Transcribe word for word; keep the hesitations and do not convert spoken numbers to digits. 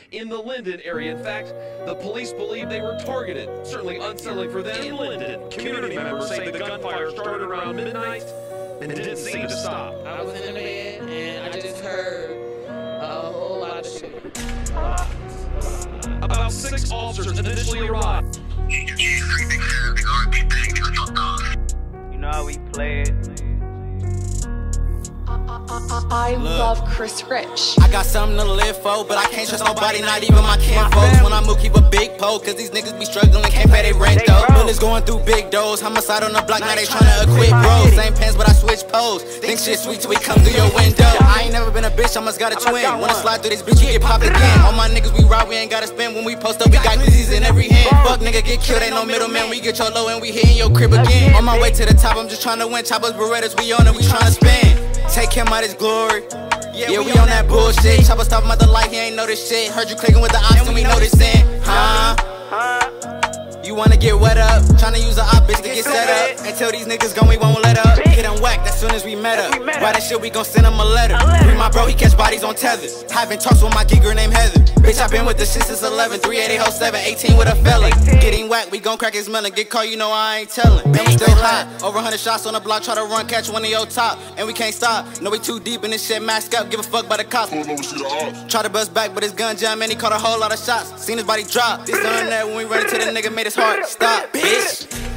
in the Linden area. In fact, the police believe they were targeted. Certainly unsettling for them in Linden. Community members say the gunfire started around midnight and didn't seem to stop. I was in the bed and I just heard a whole lot of shit. About six officers initially arrived. You know how we play it. I love Chris Rich. I got something to live for, but I can't trust nobody, not even my kinfolks. When I move, keep a big pole, cause these niggas be struggling, can't pay they rent though. Bullets going through big doors, homicide on the block, now they tryna acquit bros. Same pants, but I switch pose. Think shit sweet till we come through your window. I ain't never been a bitch, I must got a twin. Wanna slide through this bitch, you get popped again. All my niggas we ride, we ain't gotta spend. When we post up, we got glizzies in every hand. Fuck nigga, get killed, ain't no middleman. We get your low and we hitting your crib again. On my way to the top, I'm just tryna win. Choppers, Berettas, we on it, we tryna spin. Take him out his glory. Yeah, yeah, we on that bullshit. Chopper stop him at the light, he ain't know this shit. Heard you clicking with the ops and we know this in. Huh? You wanna get wet up? Tryna use a op bitch to get set up. Until these niggas gone, we won't let up. Hit him whacked as soon as we met up. Why that shit, we gon' send him a letter. Free my bro, he catch bodies on tethers. Having talks with my gigger named Heather. Bitch, I been with the shit since eleven. three eighty oh seven, eighteen with a fella. Getting whacked, we gon' crack his melon. Get caught, you know I ain't tellin'. Man, we still hot. Over one hundred shots on the block, try to run, catch one of your top. And we can't stop. No, we too deep in this shit, mask up, give a fuck by the cops. Try to bust back, but his gun jam, man, he caught a whole lot of shots. Seen his body drop. This on that when we run into the nigga, made his heart stop, bitch.